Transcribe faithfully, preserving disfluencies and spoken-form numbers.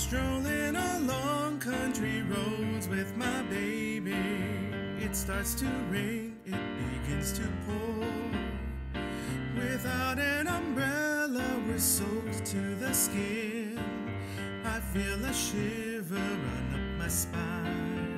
Strolling along country roads with my baby. It starts to rain, it begins to pour. Without an umbrella, we're soaked to the skin. I feel a shiver run up my spine.